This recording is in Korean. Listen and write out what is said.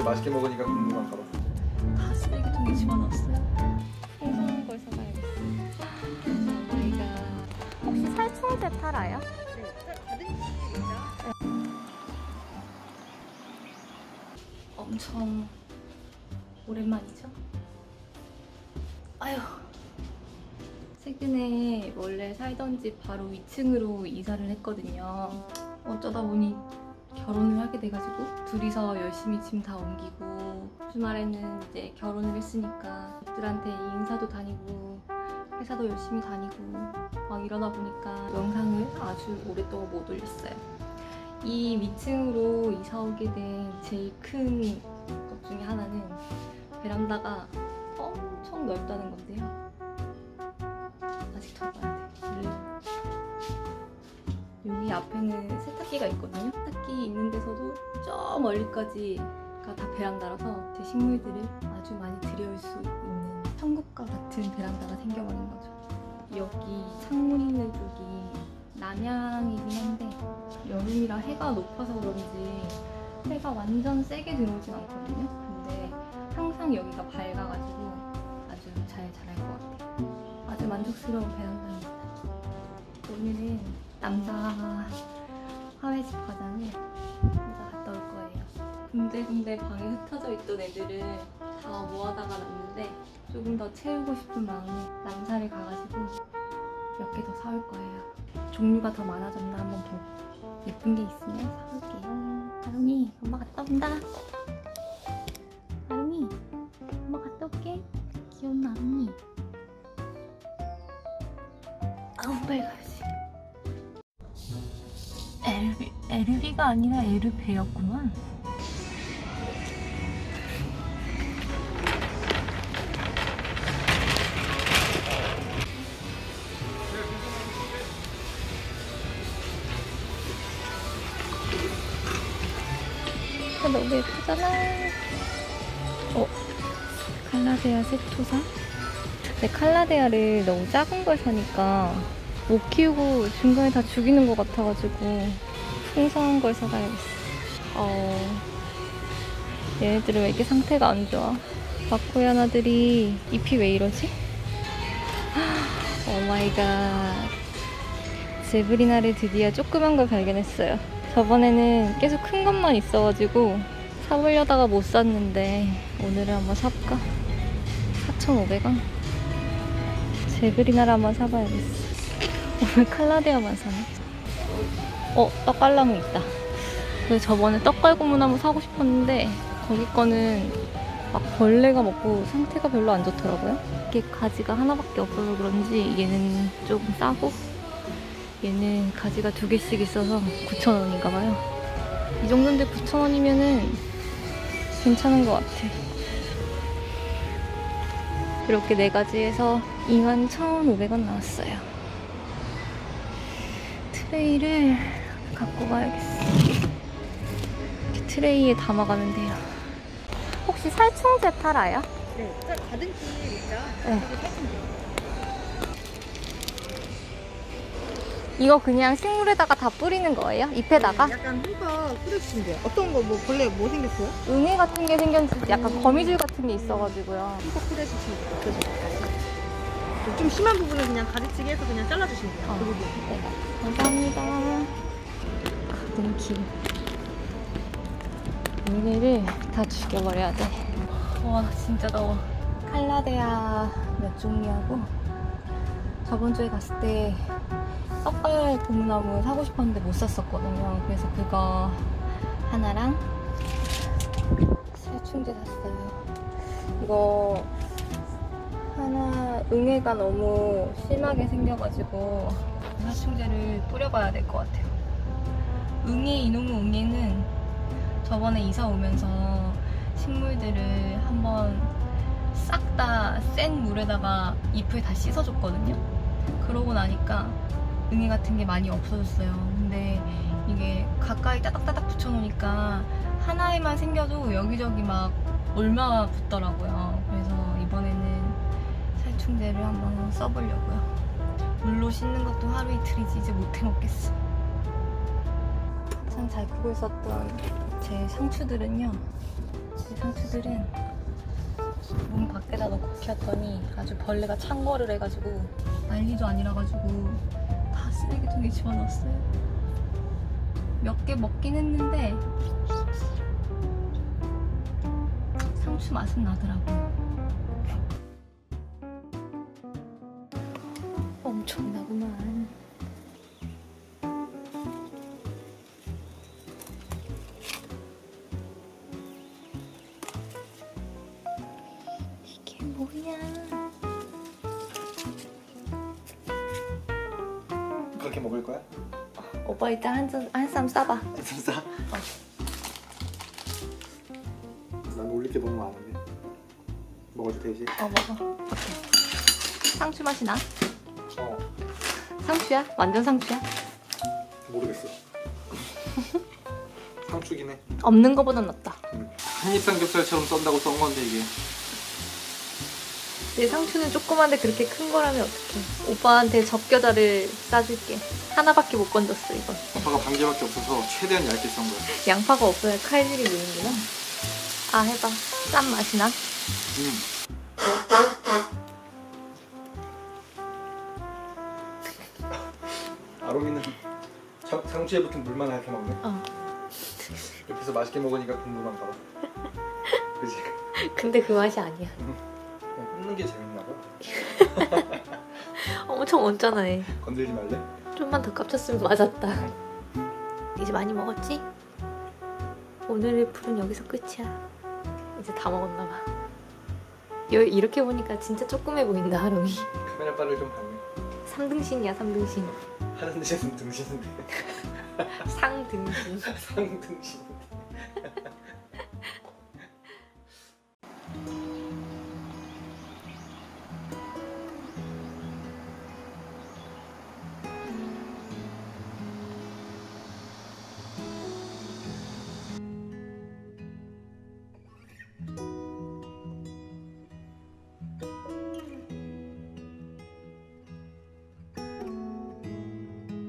진짜 맛있게 먹으니까 궁금한 가로. 다 쓰레기통에 집어넣었어요. 풍성한 걸 사가야겠어. 오마이갓. 혹시 살충제 팔아요? 네, 받은 기회죠. 엄청 오랜만이죠? 아휴. 최근에 원래 살던 집 바로 2층으로 이사를 했거든요. 어쩌다 보니 결혼을 하게 돼가지고 둘이서 열심히 짐 다 옮기고 주말에는 이제 결혼을 했으니까 집들한테 인사도 다니고 회사도 열심히 다니고 막 이러다 보니까 영상을 아주 오랫동안 못 올렸어요. 이 위층으로 이사 오게 된 제일 큰 것 중에 하나는 베란다가 엄청 넓다는 건데요. 아직 더 봐야 돼. 여기 앞에는 세탁기가 있거든요. 세탁기 있는 데서도 저 멀리까지가 다 베란다라서 제 식물들을 아주 많이 들여올 수 있는 천국과 같은 베란다가 생겨버린 거죠. 여기 창문 있는 쪽이 남향이긴 한데 여름이라 해가 높아서 그런지 해가 완전 세게 들어오진 않거든요. 근데 항상 여기가 밝아가지고 아주 잘 자랄 것 같아요. 아주 만족스러운 베란다입니다. 오늘은 남자 화훼집 과장을 혼자 갔다 올 거예요. 군데군데 방에 흩어져 있던 애들을 다 모아다가 놨는데 조금 더 채우고 싶은 마음에 남사를 가가지고 몇 개 더 사올 거예요. 종류가 더 많아졌나 한번 보고 예쁜 게 있으면 사올게요. 아롱이, 엄마 갔다 온다. 아롱이, 엄마 갔다 올게. 귀여운 아롱이. 아우, 빨리 가야지. 에르비가 아니라 에르베였구만. 너무 예쁘잖아. 칼라데아 세토사? 근데 칼라데아를 너무 작은 걸 사니까 못 키우고 중간에 다 죽이는 것 같아가지고 풍성한 걸 사가야겠어. 얘네들은 왜 이렇게 상태가 안 좋아? 마코야나들이 잎이 왜 이러지? 오마이갓. 제브리나를 드디어 조그만 걸 발견했어요. 저번에는 계속 큰 것만 있어가지고 사보려다가 못 샀는데 오늘은 한번 사볼까? 4,500원? 제브리나를 한번 사봐야겠어. 오늘 칼라데아만 사네. 떡갈나무 있다. 그래서 저번에 떡갈고무나무 사고 싶었는데 거기 거는 막 벌레가 먹고 상태가 별로 안 좋더라고요. 이게 가지가 하나밖에 없어서 그런지 얘는 조금 싸고 얘는 가지가 2개씩 있어서 9,000원인가 봐요. 이 정도인데 9,000원이면은 괜찮은 것 같아. 이렇게 4가지에서 21,500원 나왔어요. 트레이를 갖고 가야겠어. 이렇게 트레이에 담아가면 돼요. 혹시 살충제 팔아요? 네, 받은 기회 있죠. 네. 이거 그냥 식물에다가 다 뿌리는 거예요? 잎에다가? 네, 약간 흠뻑 뿌려주시면 돼요. 어떤 거, 벌레 뭐 생겼어요? 응애 같은 게 생겼는지 약간 거미줄 같은 게 있어가지고요. 흠뻑 뿌려주시면 돼요. 좀 심한 부분은 그냥 가지치기 해서 그냥 잘라주시면 돼요. 그 부분. 네. 감사합니다. 가든키. 얘네를 다 죽여버려야 돼. 와, 진짜 더워. 칼라데아 몇 종류하고 저번 주에 갔을 때 떡갈 고무나무 사고 싶었는데 못 샀었거든요. 그래서 그거 하나랑 살충제 샀어요. 이거 하나 응애가 너무 심하게 생겨가지고 살충제를 뿌려봐야 될 것 같아요. 이놈의 응애는 저번에 이사 오면서 식물들을 한번 싹 다 센 물에다가 잎을 다 씻어줬거든요. 그러고 나니까 응애 같은 게 많이 없어졌어요. 근데 이게 가까이 따닥따닥 붙여놓으니까 하나에만 생겨도 여기저기 막 얼마 붙더라고요. 그래서 이번에는 살충제를 한번 써보려고요. 물로 씻는 것도 하루 이틀이지 이제 못해 먹겠어. 항상 잘 크고 있었던 제 상추들은요, 이 상추들은 문 밖에다 놓고 키웠더니 아주 벌레가 창궐을 해가지고 난리도 아니라가지고 다 쓰레기통에 집어넣었어요. 몇 개 먹긴 했는데 상추 맛은 나더라고요. 엄청나구만. 이게 뭐야? 그렇게 먹을 거야? 오빠 일단 한 쌈 싸봐. 진짜? 난 올릴 게 너무 많은데 먹어도 되지? 먹어. 어때? 상추 맛이 나? 어 상추야? 완전 상추야? 모르겠어. 상추긴 해. 없는 거보단 낫다. 한입 삼겹살처럼 썬다고 썬 건데 이게. 내 상추는 조그만데 그렇게 큰 거라면 어떡해. 오빠한테 접겨자를 싸줄게. 하나밖에 못 건졌어 이건. 아빠가 반개밖에 없어서 최대한 얇게 썬 거야. 양파가 없어야 칼질이 되는구나. 아 해봐. 쌈 맛이 나? 아롬이는 상추에 붙은 물만 이렇게 먹네. 어. 옆에서 맛있게 먹으니까 궁금한가 봐. 그지? 근데 그 맛이 아니야. 그냥 굽는 게 재밌나 봐. 엄청 언짢아해. 건들지 말래? 좀만 더 깝쳤으면 맞았다. 이제 많이 먹었지? 오늘의 풀은 여기서 끝이야. 이제 다 먹었나 봐. 이렇게 보니까 진짜 조그매 보인다 하롱이. 카메라 빨을 좀 봤네. 3등신이야 3등신. 하는 데는 등신인데. 상등신. 상등신인데.